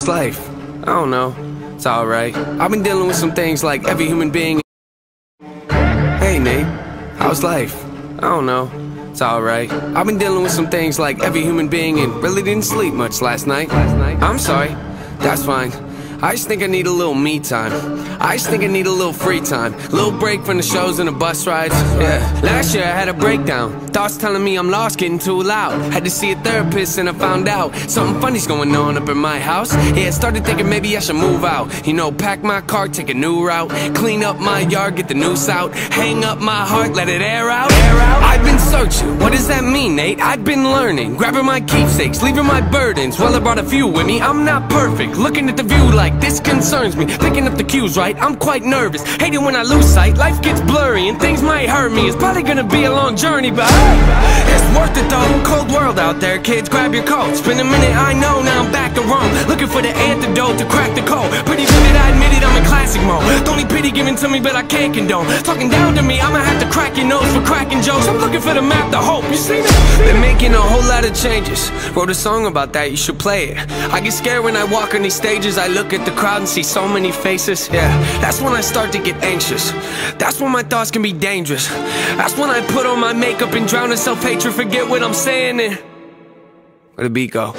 Life, I don't know, it's alright. I've been dealing with some things like every human being. Hey Nate, how's life? I don't know, it's alright. I've been dealing with some things like every human being and really didn't sleep much last night. I'm sorry, that's fine. I just think I need a little me time. I just think I need a little free time. Little break from the shows and the bus rides. Yeah, last year I had a breakdown. Thoughts telling me I'm lost, getting too loud. Had to see a therapist and I found out something funny's going on up in my house. Yeah, started thinking maybe I should move out. You know, pack my car, take a new route. Clean up my yard, get the noose out. Hang up my heart, let it air out. I've been searching, what does that mean, Nate? I've been learning, grabbing my keepsakes, leaving my burdens. Well, I brought a few with me, I'm not perfect. Looking at the view like this concerns me. Picking up the cues right, I'm quite nervous. Hate it when I lose sight, life gets blurry and things might hurt me. It's probably gonna be a long journey, but it's worth it though. Cold world out there, kids, grab your coats. Been a minute, I know, now I'm back to Rome. Looking for the antidote to crack the code. Pretty vivid, I admit it, I'm in classic mode. Don't need pity given to me, but I can't condone. Talking down to me, I'ma have to crack your nose for cracking jokes. I'm looking for the map to hope, you see me? Been making a whole lot of changes. Wrote a song about that, you should play it. I get scared when I walk on these stages. I look at the crowd and see so many faces. Yeah, that's when I start to get anxious. That's when my thoughts can be dangerous. That's when I put on my makeup and drown in self-hatred. Forget what I'm saying and where the beat go?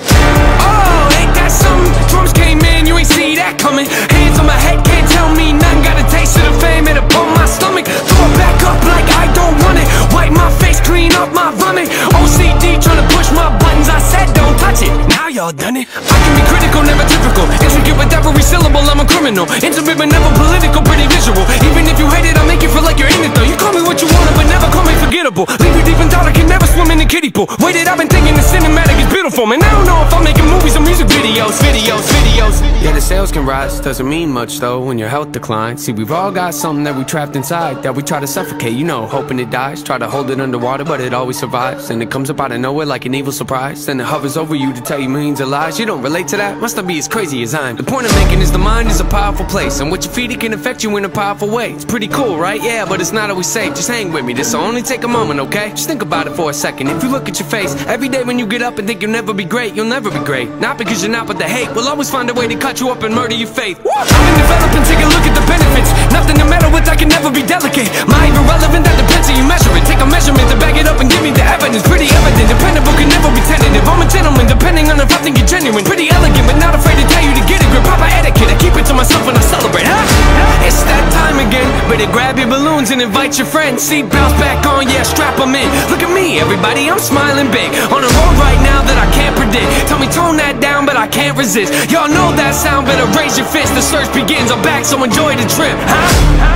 Oh, ain't that something? Drums came in, you ain't see that coming. Hands on my head, can't tell me nothing. Got a taste of the fame, it upon my stomach. Throw it back up like I don't want it. Wipe my face, clean up my vomit. OCD trying to push my buttons. I said don't touch it, now y'all done it. I can be critical, never typical. Intricate with every syllable, I'm a criminal. Intimate but never political, pretty visual. Even if you hate it, I'll make you feel like you're in it though. You call me what you want, but never call me forgettable. Leave you deep in thought, I can never swim in the kiddie pool. Waited, I've been thinking the cinematic is beautiful, man. I don't know if I'm making movies or music videos. Yeah, the sales can rise, doesn't mean much though when your health declines. See, we've all got something that we trapped inside that we try to suffocate, you know, hoping it dies. Try to hold it underwater, but it always survives. And it comes up out of nowhere like an evil surprise. Then it hovers over you to tell you millions of lies. You don't relate to that? Must not be as crazy as I am. The point I'm making is the mind is a powerful place, and what you feed it can affect you in a powerful way. It's pretty cool, right? Yeah, but it's not always safe. Just hang with me, this'll only take a moment, okay? Just think about it for a second. If you look at your face every day when you get up and think you'll never be great, you'll never be great. Not because you're not, but the hate will always find a way to cut you up and murder your faith. I've been developing, take a look at the benefits. Nothing to meddle with, I can never be delicate. My even relevant, that depends how you measure it. Take a measurement to back it up and give me the evidence. Pretty evident, dependable, can never be tentative. I'm a gentleman, depending on if I think you're genuine. Pretty elegant, but not afraid to tell you to get a grip. Proper etiquette, I keep it to myself when I celebrate, huh? It's that time again. Better grab your balloons and invite your friends. Seatbelts back on, yeah, strap them in. Look at me, everybody, I'm smiling big. On a road right now that I can't predict. Tell me tone that down, but I can't resist. Y'all know that sound, better raise your fist. The search begins, I'm back, so enjoy the trip, huh?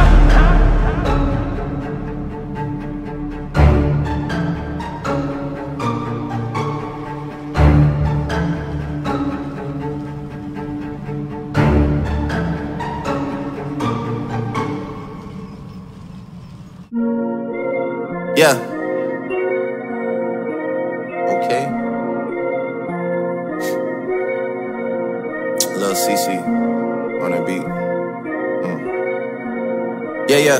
Yeah. Okay. Lil CC on that beat. Yeah.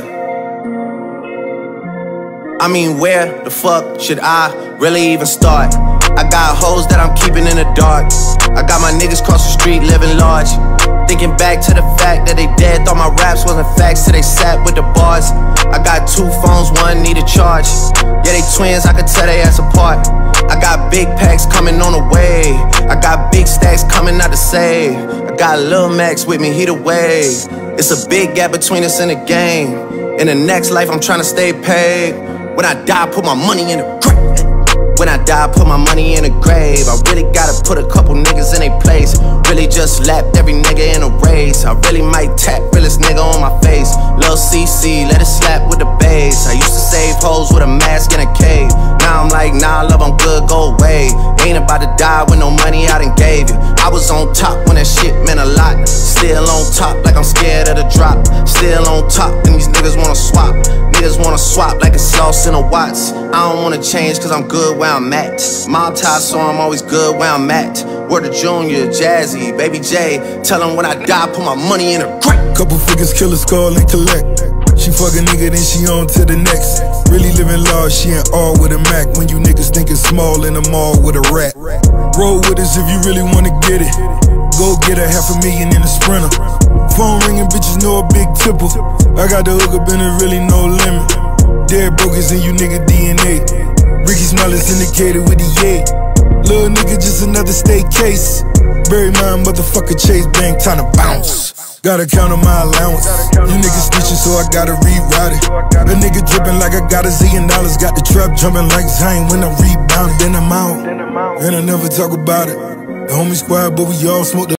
I mean, where the fuck should I really even start? I got hoes that I'm keeping in the dark. I got my niggas cross the street living large. Thinking back to the fact that they dead, thought my raps wasn't facts till they sat with the bars. I got 2 phones, one need a charge. Yeah, they twins, I could tell they ass apart. I got big packs coming on the way. I got big stacks coming out to save. I got Lil Max with me, he the wave. It's a big gap between us in the game. In the next life, I'm trying to stay paid. When I die, put my money in the grave. When I die, put my money in the grave. I really gotta put a couple niggas in their place. Really just lapped every nigga in a race. I really might tap realest nigga on my face. Lil CC, let it slap with the bass. I used to save hoes with a mask in a cave. Now I'm like, nah, love, I'm good, go away. Ain't about to die with no money I done gave you. I was on top when that shit meant a lot. Still on top like I'm scared of the drop. Still on top and these niggas wanna swap. Niggas wanna swap like it's sauce in a Watts. I don't wanna change cause I'm good where I'm at. Mob tie, so I'm always good where I'm at. Word to Junior, Jazzy, Baby J. Tell them when I die, put my money in a grave. Couple figures, kill a skull and collect. She fuck a nigga, then she on to the next. Really living large, she ain't all with a Mac. When you niggas thinking small in the mall with a rat. Roll with us if you really wanna get it. go get a $500,000 in a Sprinter. Phone ringing, bitches know a big tipple. I got the hook up and there really no limit. Dead brokers in you nigga DNA. Ricky Smile is indicated with the yay. Little nigga just another state case. Bury my motherfucker Chase Bank, time to bounce. Gotta count on my allowance. You niggas snitching, so I gotta reroute it. A nigga dripping like I got $1 zillion. Got the trap jumping like Zion when I rebound. Then I'm out, and I never talk about it. The homie squad, but we all smoke the